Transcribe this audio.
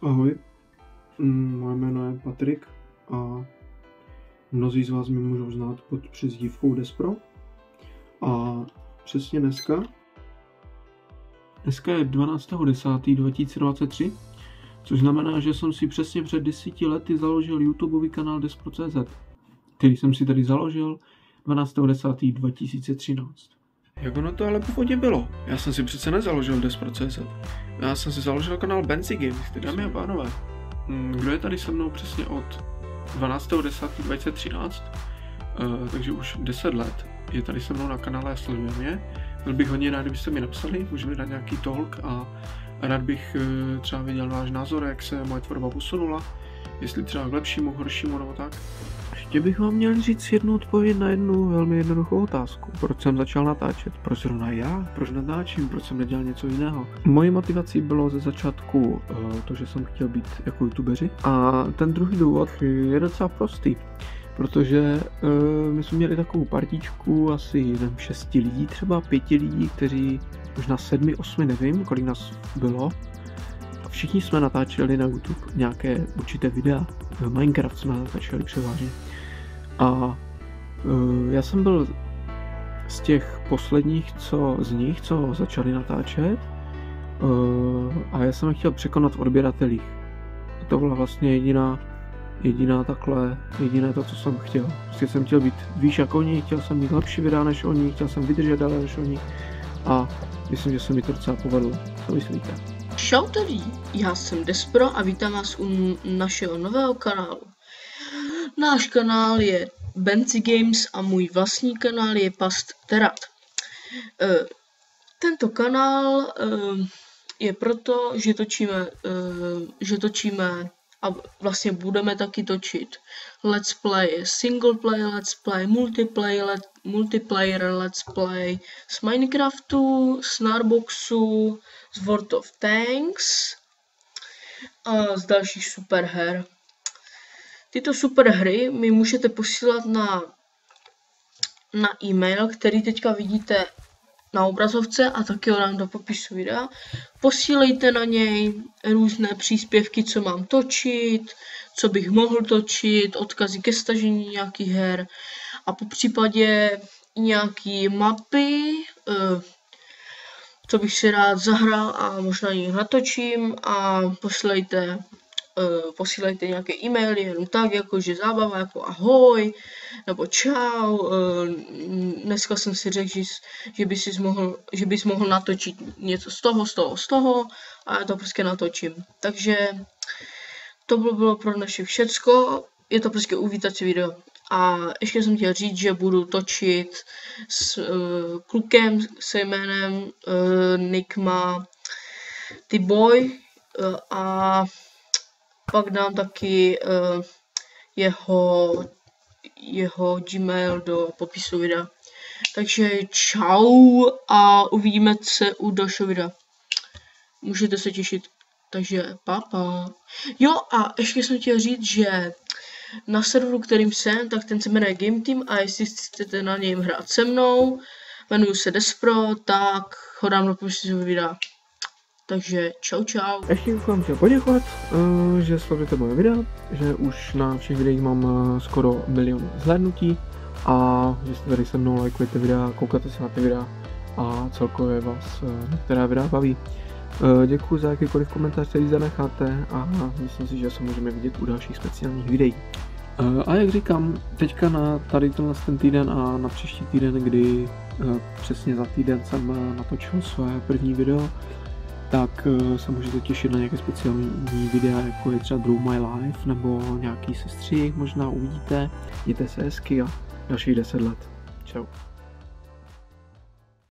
Ahoj, moje jméno je Patrik a mnozí z vás mě můžou znát pod přezdívkou Despro. A přesně dneska je 12.10.2023, což znamená, že jsem si přesně před 10 lety založil YouTubeový kanál Despro.cz, který jsem si tady založil 12.10.2013. Jak ono to ale původně bylo? Já jsem si přece nezaložil Despro.cz. Já jsem si založil kanál Benzi Games. Dámy a pánové, kdo je tady se mnou přesně od 12.10.2013, takže už 10 let je tady se mnou na kanále a sleduje mě. Byl bych hodně rád, kdybyste mi napsali, můžeme dát nějaký talk a rád bych třeba viděl váš názor, jak se moje tvorba posunula, jestli třeba k lepšímu, horšímu nebo tak. Ještě bych vám měl říct jednu odpověď na jednu velmi jednoduchou otázku. Proč jsem začal natáčet? Proč zrovna já? Proč natáčím? Proč jsem nedělal něco jiného? Mojí motivací bylo ze začátku to, že jsem chtěl být jako youtubeři. A ten druhý důvod je docela prostý. Protože my jsme měli takovou partičku asi 6 lidí, třeba 5 lidí, kteří možná 7, 8, nevím, kolik nás bylo. Všichni jsme natáčeli na YouTube nějaké určité videa. Minecraft jsme natáčeli převážně. A já jsem byl z těch posledních co začali natáčet. A já jsem chtěl překonat v odběratelích. To byla vlastně jediné to, co jsem chtěl. Prostě jsem chtěl být výš jako oni, chtěl jsem mít lepší videa než oni, chtěl jsem vydržet dále než oni. A myslím, že se mi to docela povedlo. Co myslíte? Čau tady, já jsem Despro a vítám vás u našeho nového kanálu. Náš kanál je Benzi Games a můj vlastní kanál je Past Terat. Tento kanál je proto, že točíme a vlastně budeme taky točit let's play, single play let's play, multiplayer let's play z Minecraftu, z Narboxu, z World of Tanks a z dalších superher. Tyto superhry mi můžete posílat na e-mail, který teďka vidíte na obrazovce a taky ho dám do popisu videa. Posílejte na něj různé příspěvky, co mám točit, co bych mohl točit, odkazy ke stažení nějakých her a po případě nějaký mapy, co bych si rád zahrál a možná jich natočím a posílejte nějaké e-maily jenom tak, jako že zábava, jako ahoj, nebo čau, dneska jsem si řekl, že bys mohl natočit něco z toho a já to prostě natočím. Takže to bylo pro dnešek všecko, je to prostě uvítací video. A ještě jsem chtěl říct, že budu točit s klukem se jménem Nickma T-Boy a pak dám taky jeho Gmail do popisu videa. Takže čau a uvidíme se u dalšího videa. Můžete se těšit. Takže papa. Jo a ještě jsem chtěl říct, že na serveru, kterým jsem, tak ten se jmenuje Game Team a jestli chcete na něm hrát se mnou, jmenuji se Despro, tak ho dám do popisu videa. Takže čau. Ještě bych vám chtěl poděkovat, že sledujete moje videa, že už na všech videích mám skoro 1 milion zhlédnutí a že jste tady se mnou, lajkujete videa, koukáte se na ty videa a celkově vás některá videa baví. Děkuji za jakýkoliv komentář, který zanecháte a myslím si, že se můžeme vidět u dalších speciálních videí. A jak říkám, teďka na tady ten týden a na příští týden, kdy přesně za týden jsem natočil své první video, tak se můžete těšit na nějaké speciální videa, jako je třeba Draw My Life nebo nějaký sestřih, možná uvidíte. Mějte se hezky a dalších 10 let. Čau.